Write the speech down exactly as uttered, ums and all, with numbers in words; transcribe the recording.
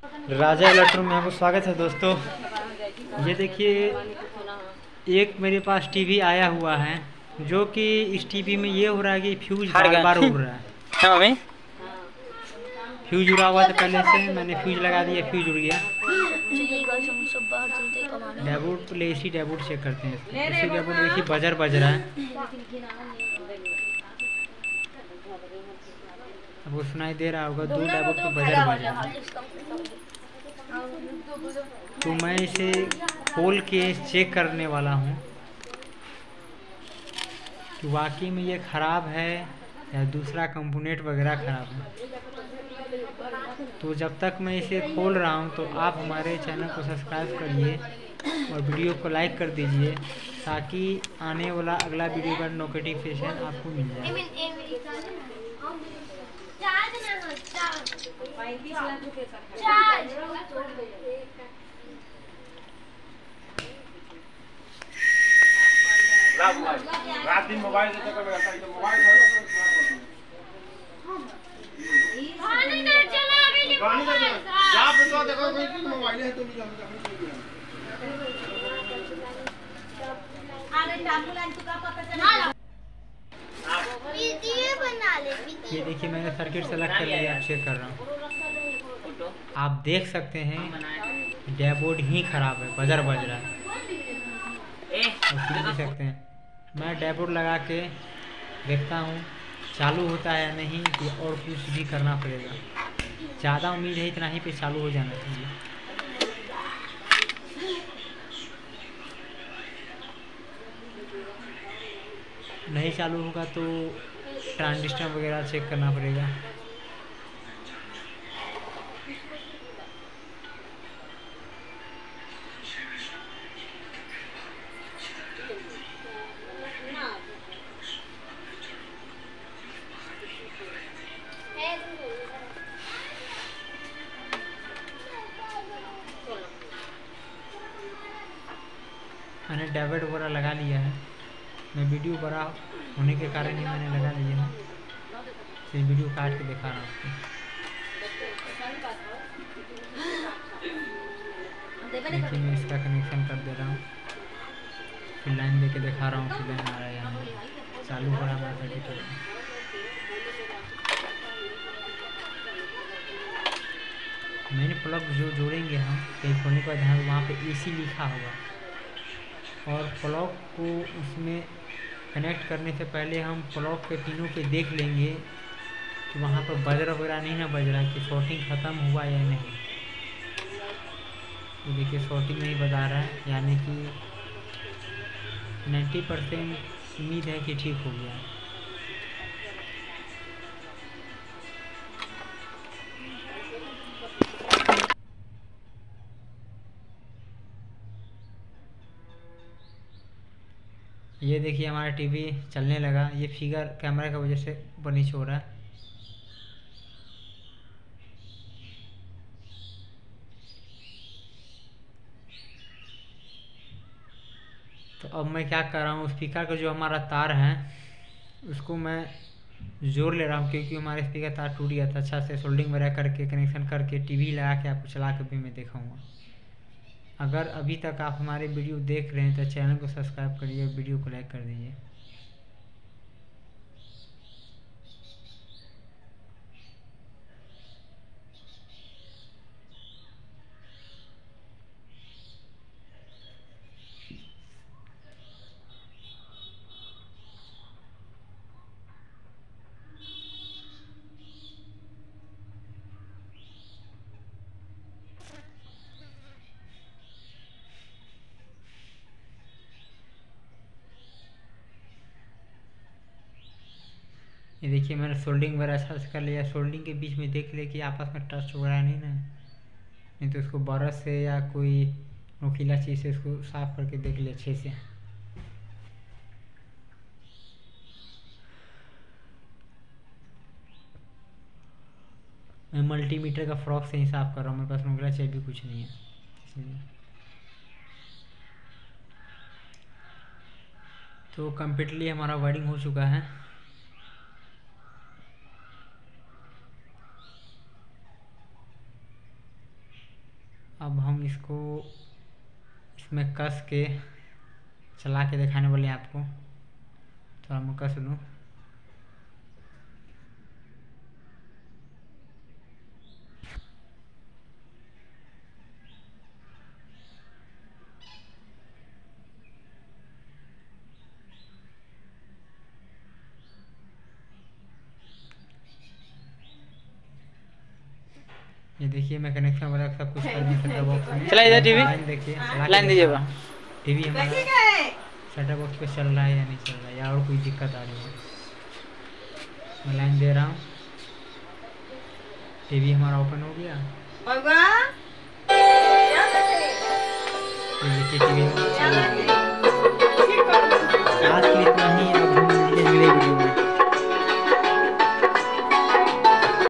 राजा electronic में आपको स्वागत है दोस्तों। ये देखिए, एक मेरे पास टीवी आया हुआ है जो कि इस टीवी में ये हो रहा है कि फ्यूज बार बार उड़ रहा है। हाँ मम्मी, फ्यूज उड़ा हुआ था पहले से, मैंने फ्यूज लगा दिया, फ्यूज उड़ गया। डैबूट प्ले इसी डैबूट चेक करते हैं। इसी डैबूट देखिए बजर बज रहा है, आपको सुनाई दे रहा होगा। दो डैबूट पे बजर बज रहा है। तो मैं इसे खोल के चेक करने वाला हूँ कि वाकई में ये ख़राब है या दूसरा कंपोनेंट वगैरह ख़राब है। तो जब तक मैं इसे खोल रहा हूँ तो आप हमारे चैनल को सब्सक्राइब करिए और वीडियो को लाइक कर दीजिए ताकि आने वाला अगला वीडियो का नोटिफिकेशन आपको मिल जाए। रात दिन मोबाइल से चक्कर में रहता है, तो मोबाइल है पानी नहीं चला अभी नहीं पानी नहीं जा बता देखो कोई मोबाइल है तो नहीं जानता अरे टाकू लाइन तो का पता चला वीडियो बना ले। ये देखिए मैंने सर्किट सेलेक्ट कर लिया, आप चेक कर रहा हूँ। आप देख सकते हैं डैबोर्ड ही ख़राब है, बजर बज रहा है। देख सकते हैं, मैं डैबोर्ड लगा के देखता हूँ चालू होता है या नहीं, कि और कुछ भी करना पड़ेगा। ज़्यादा उम्मीद है इतना ही पे चालू हो जाना चाहिए। नहीं चालू होगा तो ट्रांजिस्टर वगैरह चेक करना पड़ेगा। मैंने डैबेट वगैरह लगा लिया है। मैं वीडियो बड़ा होने के कारण ही मैंने लगा लिया है, फिर वीडियो काट के दिखा रहा हूँ आपको। देखिए मैं इसका कनेक्शन कर दे रहा हूँ, फिर लाइन दे के दिखा रहा हूँ कि लाइन आ रहा है या नहीं। चालू हो रहा है हमारा सर्किट। मैंने प्लग जो जोड़ेंगे हम कहीं खोलने का ध्यान, वहाँ पे एसी लिखा होगा और प्लग को उसमें कनेक्ट करने से पहले हम प्लग के तीनों पे देख लेंगे कि वहाँ पर बजरा वगैरह नहीं ना बज रहा है, कि शॉर्टिंग ख़त्म हुआ या नहीं। तो देखिए शॉर्टिंग नहीं बता रहा है, यानी कि नब्बे परसेंट उम्मीद है कि ठीक हो गया। ये देखिए हमारा टीवी चलने लगा। ये फिगर कैमरा की वजह से ऊपर नीचे हो रहा है। तो अब मैं क्या कर रहा हूँ, स्पीकर का जो हमारा तार है उसको मैं जोड़ ले रहा हूँ, क्योंकि हमारे स्पीकर तार टूट गया था। अच्छा से सोल्डिंग वगैरह करके कनेक्शन करके टीवी लगा के आपको चला के भी मैं दिखाऊंगा। अगर अभी तक आप हमारे वीडियो देख रहे हैं तो चैनल को सब्सक्राइब करिए, वीडियो को लाइक कर दीजिए। ये देखिए मैंने सोल्डिंग वगैरह अच्छा से कर लिया। सोल्डिंग के बीच में देख ले कि आपस में टच वगैरह नहीं ना, नहीं तो इसको ब्रश से या कोई नोकीला चीज़ से इसको साफ करके देख ले अच्छे से। मैं मल्टीमीटर का फ्रॉक से ही साफ कर रहा हूँ, मेरे पास नोकीला चाहिए भी कुछ नहीं है इसलिए। तो कम्प्लीटली हमारा वायरिंग हो चुका है। अब हम इसको इसमें कस के चला के दिखाने वाले हैं आपको। थोड़ा मैं कस लूँ। ये देखिए मैं कनेक्शन वगैरह सब कुछ कर दिया सेटअप बॉक्स में। चला इधर टीवी लाइन देखिए, चला के लाइन दीजिएगा। टीवी हमारा देखी गए सेटअप बॉक्स पे चल रहा है या नहीं चल रहा है, या और कोई दिक्कत आ रही है। मैं लाइन दे रहा हूँ, टीवी हमारा ओपन हो गया। बाबा ये देखिए टीवी चल रहा है। आज के लिए